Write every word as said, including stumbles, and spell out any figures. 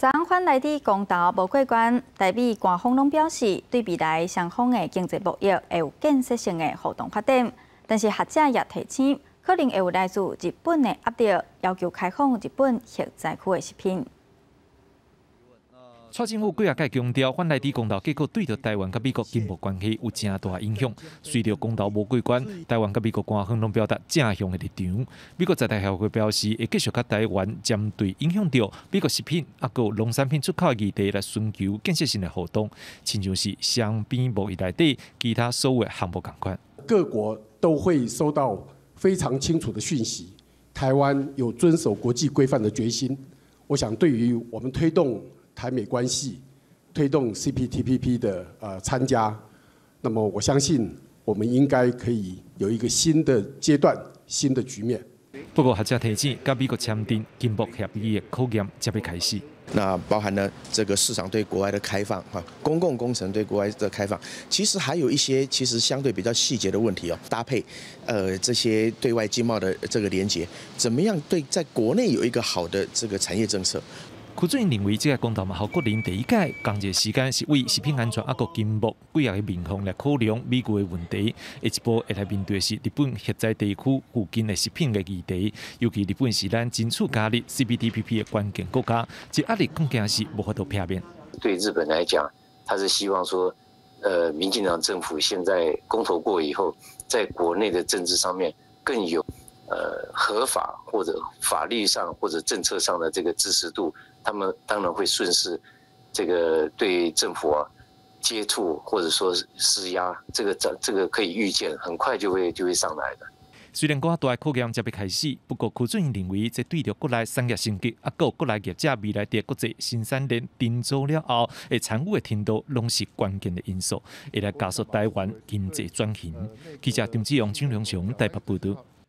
昨昏番内地公投无过关，台美官方拢表示对未来双方的经济贸易会有建设性的互动发展，但是学者也提醒，可能会有来自日本的压力，要求开放日本核灾区的食品。 蔡政府几啊届强调，反内地公投结果对着台湾甲美国经贸关系有正大影响。随着公投无过关，台湾甲美国官方拢表达正向的立场。美国在台协会表示，会继续甲台湾针对影响到美国食品啊，有农产品出口的议题来寻求建设性的互动，亲像是双边贸易内底其他所有的项目共款。 各国都会收到非常清楚的讯息，台湾有遵守国际规范的决心。我想，对于我们推动 台美关系推动 C P T P P 的呃参加，那么我相信我们应该可以有一个新的阶段、新的局面。 不过，学者提醒，甲美国签订经贸协议的考验才要开始。 那包含了这个市场对国外的开放，哈，公共工程对国外的开放，其实还有一些其实相对比较细节的问题哦，搭配呃这些对外经贸的这个连结，怎么样对在国内有一个好的这个产业政策？ 柯主任认为，这个公投嘛，好国人第一届工作时间是为食品安全啊，个经贸几啊个面向来考量美国的问题。下一步会来面对是日本核灾地区附近的食品的议题，尤其日本是咱争取加入 C P T P P 的关键国家，这压力更加是无法度避免。 对日本来讲，他是希望说，呃，民进党政府现在公投过以后，在国内的政治上面更有呃合法或者法律上或者政策上的这个支持度。 他们当然会顺势，这个对政府啊接触或者说施压，这个这这个可以预见，很快就会就会上来的。 虽然国大的考验才要开始，不过柯主任认为，这对着国内产业升级，啊，有国内业者未来在国际生产链定做了后，会参与的程度，拢是关键的因素，会来加速台湾经济转型。记者丁志勇、金良雄台北报道。